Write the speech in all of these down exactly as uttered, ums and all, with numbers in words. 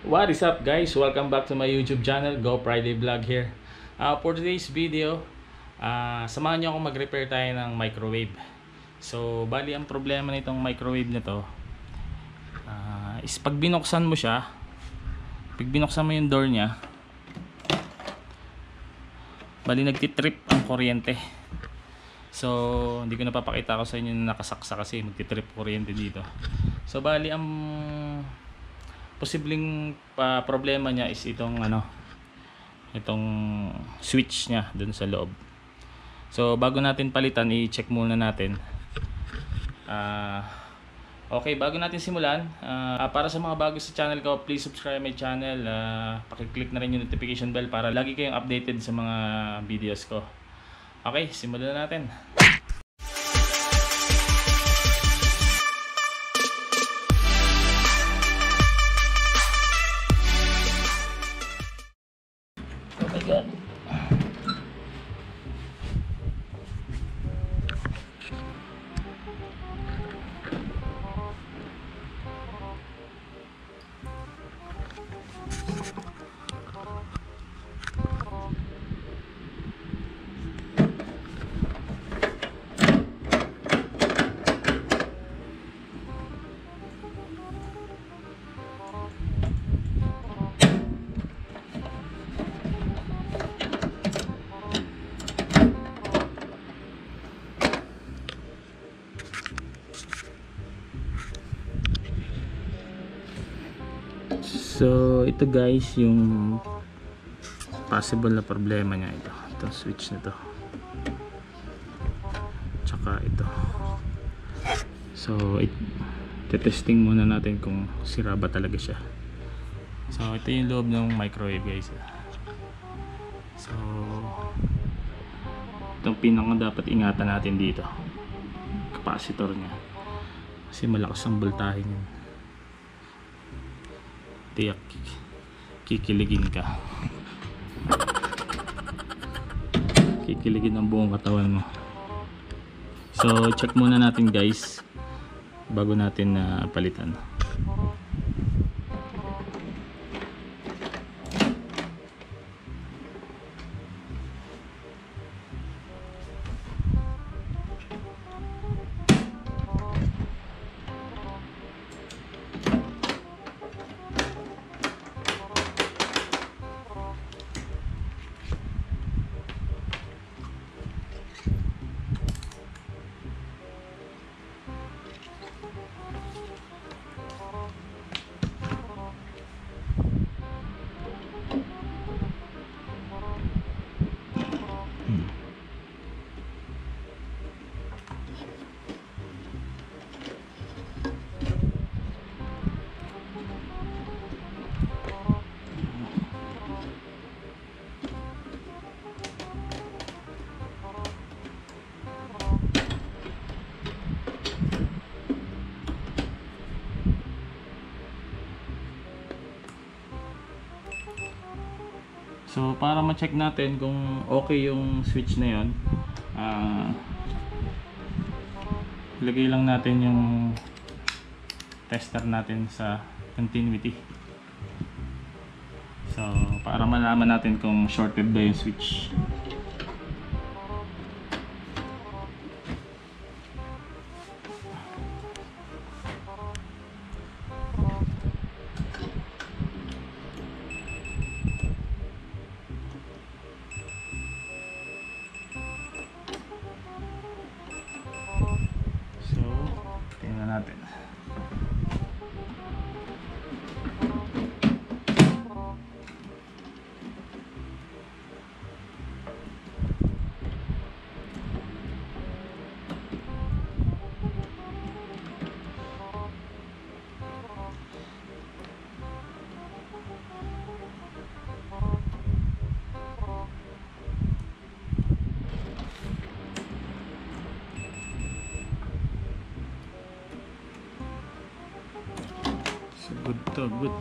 What is up guys? Welcome back to my YouTube channel, Go Friday Vlog here. Uh, for today's video, uh, samahan nyo ako mag-repair tayo ng microwave. So, bali ang problema nitong microwave na to uh, is pag binuksan mo siya, pag binuksan mo yung door nya, bali nagtitrip ang kuryente. So, hindi ko napapakita ko sa inyo na nakasaksa kasi magtitrip kuryente dito. So, bali ang posibleng uh, problema niya is itong ano, itong switch niya dun sa loob. So bago natin palitan, i-check muna natin. Uh, okay, bago natin simulan, uh, para sa mga bago sa channel ko, please subscribe my channel. Uh, paki-click na rin yung notification bell para lagi kayong updated sa mga videos ko. Okay, simulan na natin. So ito guys yung possible na problema niya, ito itong switch na to, tsaka ito. So it, testing muna natin kung sira ba talaga siya. So ito yung loob ng microwave guys. So itong pinaka dapat ingatan natin dito, capacitor niya, kasi malakas ang voltahe niya. Tiyak kikiligin ka, kikiligin ang buong katawan mo. So check muna natin guys bago natin uh, palitan. So para ma-check natin kung okay yung switch na yon, uh, ilagay lang natin yung tester natin sa continuity. So para malaman natin kung shorted ba yung switch. Natin. Good to good.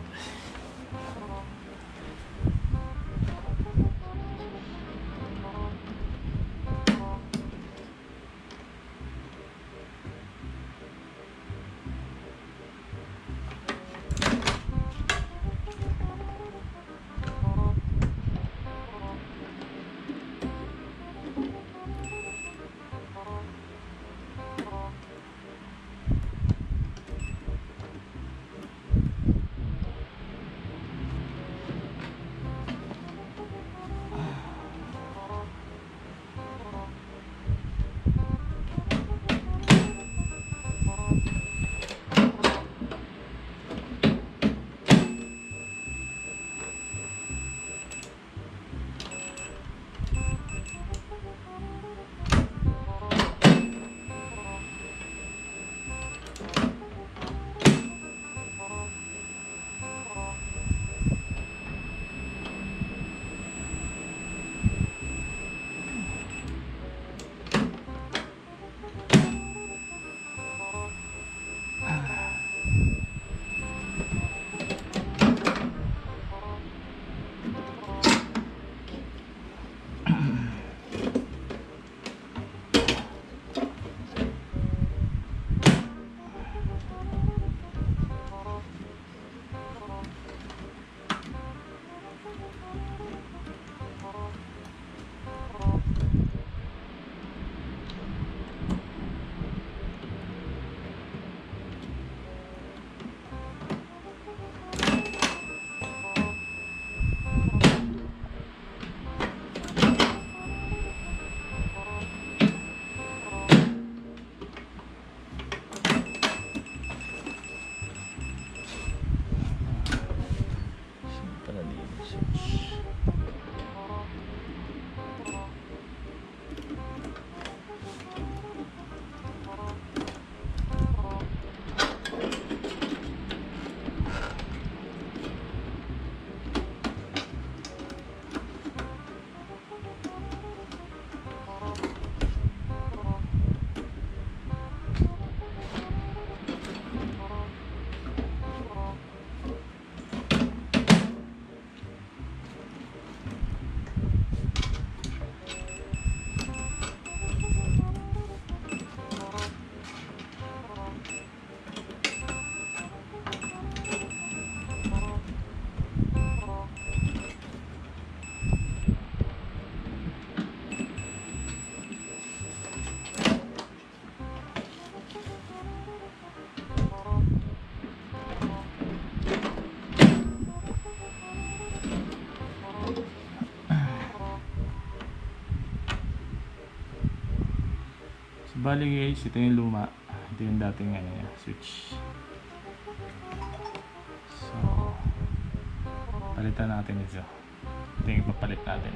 bali guys, ito yung luma. Ito yung dating ano niya, switch. So, palitan natin ito. Ito yung ipapalit natin.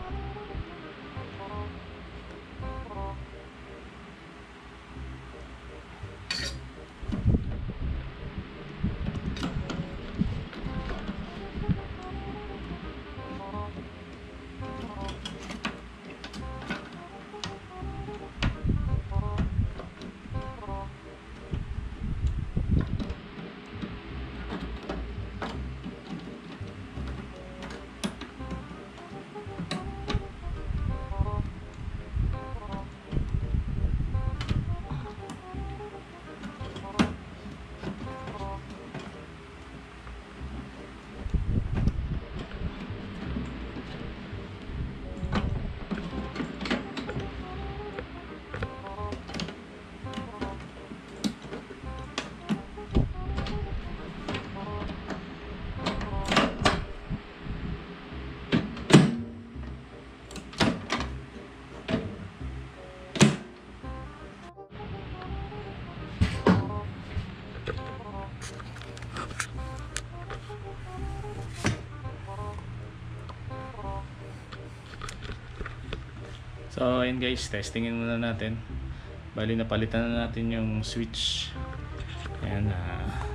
So ayun guys, testingin muna natin. Bali napalitan na natin yung switch. Ayan na.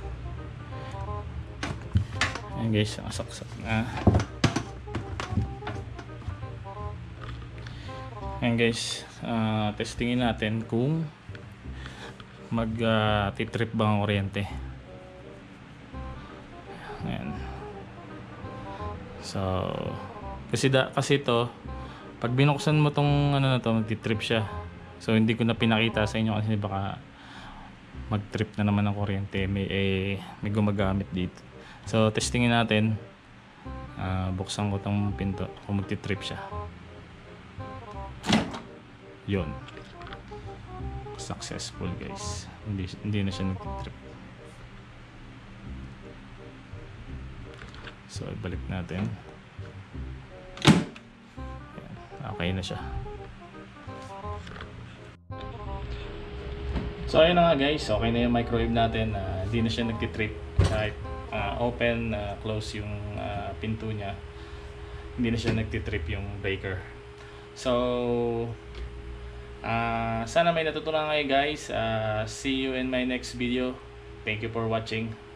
Uh, ayan guys, nakasaksak na. Ayan guys, uh, testingin natin kung mag uh, titrip ba ang kuryente. Ayan. So kasi da, kasi ito pag binuksan mo tong ano na to, magti-trip siya. So hindi ko na pinakita sa inyo kasi baka mag-trip na naman ng kuryente. May eh, may gumagamit dito. So testingin natin. Uh, buksan ko tong pinto kung magti-trip siya. Yun. Successful guys. Hindi hindi na siya nagti-trip. So ibalik natin. Okay na siya. So ayun na nga guys, okay na yung microwave natin. uh, Hindi na siya nagtitrip kahit uh, open, uh, close yung uh, pinto niya. Hindi na siya nagtitrip yung breaker. So uh, sana may natutunan kayo guys. uh, See you in my next video. Thank you for watching.